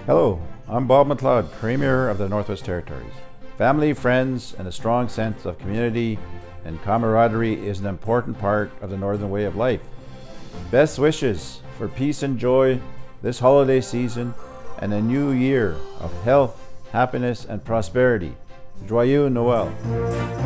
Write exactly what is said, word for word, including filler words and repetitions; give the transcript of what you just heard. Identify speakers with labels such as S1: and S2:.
S1: Hello, I'm Bob McLeod, Premier of the Northwest Territories. Family, friends, and a strong sense of community and camaraderie is an important part of the Northern way of life. Best wishes for peace and joy this holiday season and a new year of health, happiness, and prosperity. Joyeux Noël.